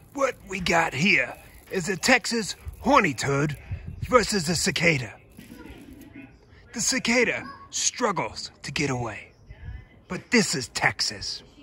What we got here is a Texas horny toad versus a cicada. The cicada struggles to get away, but this is Texas.